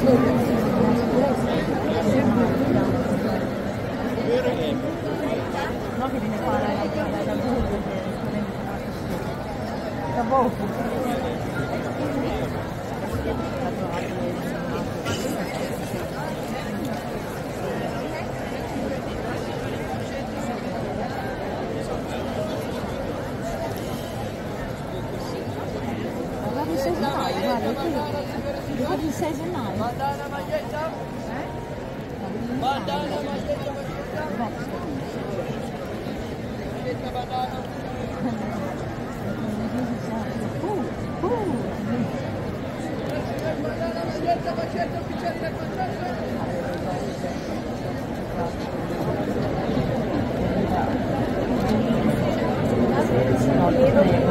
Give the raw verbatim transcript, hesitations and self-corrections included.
No che viene qua da Google, da poco. Guarda il sei gennaio, guarda qui. Guarda il sei gennaio. Guarda la maglietta. Guarda la maglietta, maglietta. Maglietta banana. Uh, uh. Guarda la maglietta, maglietta ufficiale del contatto.